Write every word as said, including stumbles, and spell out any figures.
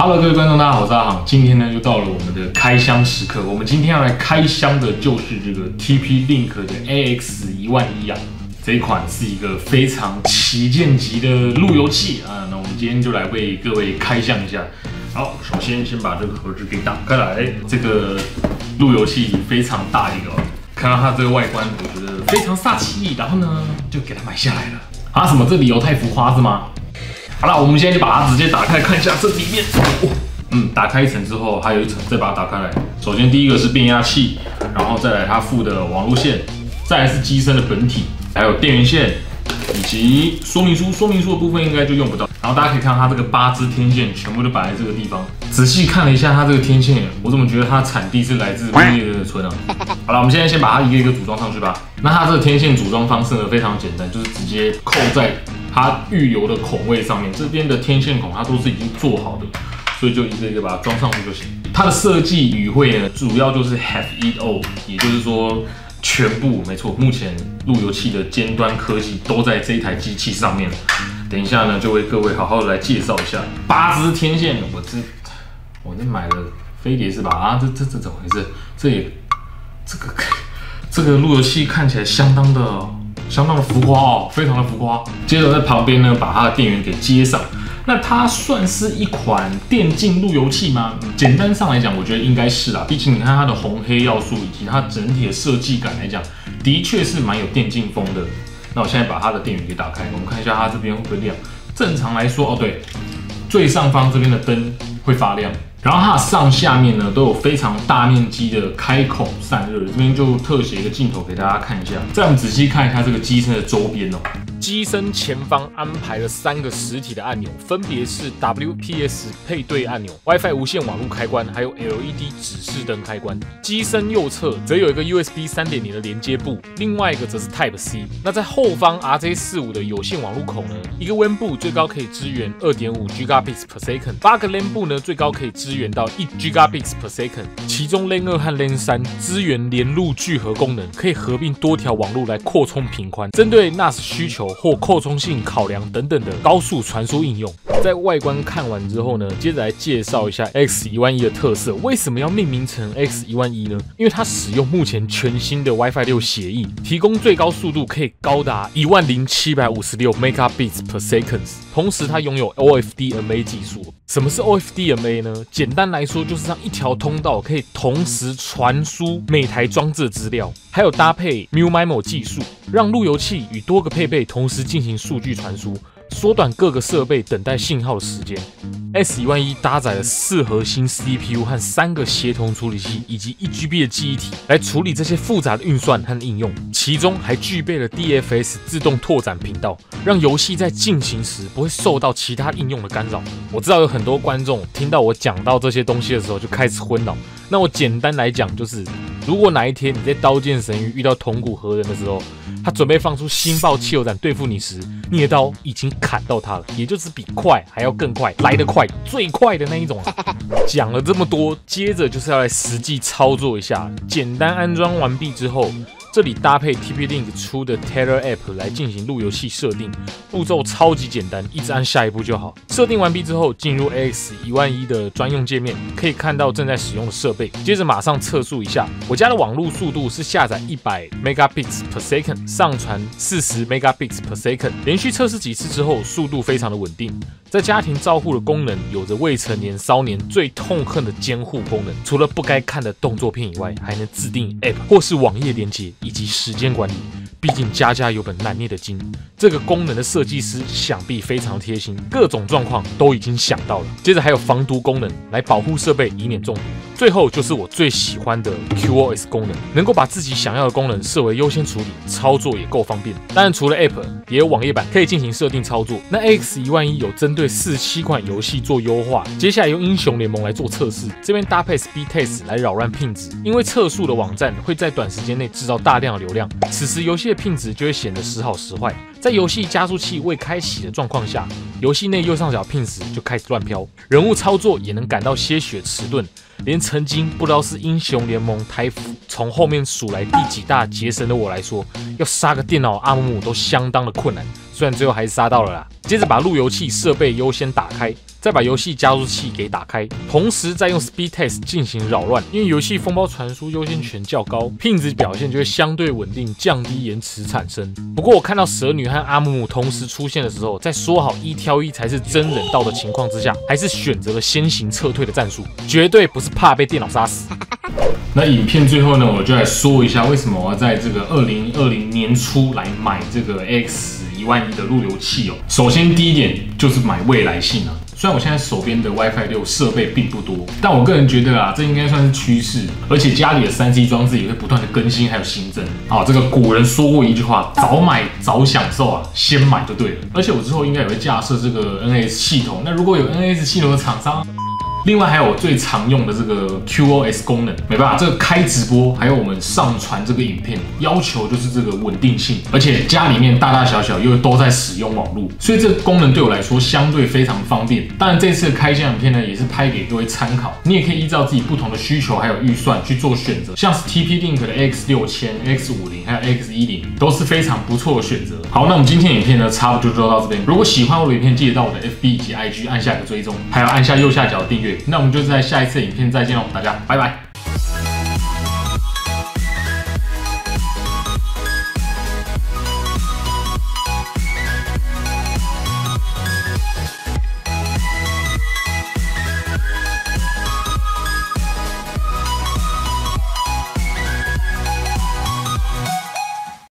Hello， 各位观众，大家好，我是阿航。今天呢，又到了我们的开箱时刻。我们今天要来开箱的就是这个 T P Link 的 A X 一万一啊，这一款是一个非常旗舰级的路由器啊。那我们今天就来为各位开箱一下。好，首先先把这个盒子给打开来，这个路由器非常大一个哦，看到它这个外观，我觉得非常煞气，然后呢，就给它买下来了。啊，什么？这里有太浮夸是吗？好了，我们现在就把它直接打开看一下这里面。哦、嗯，打开一层之后，还有一层，再把它打开来。首先第一个是变压器，然后再来它附的网路线，再来是机身的本体，还有电源线以及说明书。说明书的部分应该就用不到。然后大家可以看到它这个八支天线全部都摆在这个地方。仔细看了一下它这个天线，我怎么觉得它产地是来自威列的村啊？好了，我们现在先把它一个一个组装上去吧。那它这个天线组装方式呢非常简单，就是直接扣在它预留的孔位上面，这边的天线孔它都是已经做好的，所以就一个一个把它装上去就行。它的设计语汇呢，主要就是 have it all， 也就是说全部没错。目前路由器的尖端科技都在这一台机器上面。等一下呢，就为各位好好的来介绍一下八支天线。我这我这买了飞碟是吧？啊，这这这怎么回事？这也这个这个路由器看起来相当的。相当的浮夸哦，非常的浮夸。接着在旁边呢，把它的电源给接上。那它算是一款电竞路由器吗？简单上来讲，我觉得应该是啦。毕竟你看它的红黑要素以及它整体的设计感来讲，的确是蛮有电竞风的。那我现在把它的电源给打开，我们看一下它这边会不会亮。正常来说，哦对，最上方这边的灯会发亮。然后它的上下面呢都有非常大面积的开孔散热，这边就特写一个镜头给大家看一下。再我们仔细看一下这个机身的周边哦，机身前方安排了三个实体的按钮，分别是 W P S 配对按钮、WiFi 无线网络开关，还有 L E D 指示灯开关。机身右侧则有一个 U S B 三点零 的连接部，另外一个则是 Type C。那在后方 R J 四十五 的有线网络孔呢，一个 W A N 部最高可以支援 二点五 Gigabits per second， 八个 L A N 部呢最高可以支援到一 Gigabits per second， 其中 L A N 二和 L A N 三支援连路聚合功能，可以合并多条网路来扩充频宽，针对 N A S 需求或扩充性考量等等的高速传输应用。在外观看完之后呢，接着来介绍一下 A X 一万一的特色。为什么要命名成 A X 一万一呢？因为它使用目前全新的 WiFi 六协议，提供最高速度可以高达一万零七百五十六 Megabits per second， 同时它拥有 O F D M A 技术。什么是 O F D M A 呢？简单来说就是让一条通道可以同时传输每台装置的资料，还有搭配 M U M I M O 技术，让路由器与多个配备同时进行数据传输，缩短各个设备等待信号的时间。A X 一万一搭载了四核心 C P U 和三个协同处理器，以及一 G B 的记忆体来处理这些复杂的运算和应用，其中还具备了 D F S 自动拓展频道，让游戏在进行时不会受到其他应用的干扰。我知道有很多观众听到我讲到这些东西的时候就开始昏倒，那我简单来讲就是，如果哪一天你在刀剑神域遇到铜骨合人的时候，他准备放出星爆汽油弹对付你时，你的刀已经砍到他了，也就是比快还要更快，来得快，最快的那一种啊。讲了这么多，接着就是要来实际操作一下。简单安装完毕之后，这里搭配 T P Link 出的 Tether App 来进行路由器设定，步骤超级简单，一直按下一步就好。设定完毕之后，进入 A X 一万一的专用界面，可以看到正在使用的设备。接着马上测速一下，我家的网络速度是下载一百 Megabits per second， 上传四十 Megabits per second。连续测试几次之后，速度非常的稳定。在家庭照护的功能，有着未成年骚年最痛恨的监护功能，除了不该看的动作片以外，还能自定 App 或是网页连接以及时间管理。毕竟家家有本难念的经，这个功能的设计师想必非常贴心，各种状况都已经想到了。接着还有防毒功能来保护设备，以免中毒。最后就是我最喜欢的 Q O S 功能，能够把自己想要的功能设为优先处理，操作也够方便。当然除了 App， 也有网页版可以进行设定操作。那 A X 一万一有针对四十七款游戏做优化，接下来用英雄联盟来做测试，这边搭配 Speed Test 来扰乱品质，因为测速的网站会在短时间内制造大量的流量，此时游戏的品质就会显得时好时坏。在游戏加速器未开启的状况下，游戏内右上角品质就开始乱飘，人物操作也能感到些许迟钝。连曾经不知道是英雄联盟台服从后面数来第几大劫神的我来说，要杀个电脑阿姆姆都相当的困难，虽然最后还是杀到了啦。接着把路由器设备优先打开， 再把游戏加速器给打开，同时再用 Speed Test 进行扰乱，因为游戏风暴传输优先权较高，品质表现就会相对稳定，降低延迟产生。不过我看到蛇女和阿姆姆同时出现的时候，在说好一挑一才是真人道的情况之下，还是选择了先行撤退的战术，绝对不是怕被电脑杀死。 那影片最后呢，我就来说一下为什么我要在这个二零二零年初来买这个 A X 一万一的路由器哦。首先第一点就是买未来性啊。虽然我现在手边的 WiFi 六设备并不多，但我个人觉得啊，这应该算是趋势，而且家里的 三 C 装置也会不断的更新还有新增。啊，这个古人说过一句话，早买早享受啊，先买就对了。而且我之后应该也会架设这个 N S 系统，那如果有 N S 系统的厂商。另外还有我最常用的这个 Q O S 功能，没办法，这个开直播还有我们上传这个影片，要求就是这个稳定性，而且家里面大大小小又都在使用网络，所以这个功能对我来说相对非常方便。当然这次的开箱影片呢，也是拍给各位参考，你也可以依照自己不同的需求还有预算去做选择，像是 T P Link 的 A X 六千、A X 五十还有 A X 一零都是非常不错的选择。好，那我们今天的影片呢，差不多就到这边。如果喜欢我的影片，记得到我的 F B 以及 I G 按下一个追踪，还有按下右下角的订阅。那我们就在下一次影片再见喽，大家拜拜。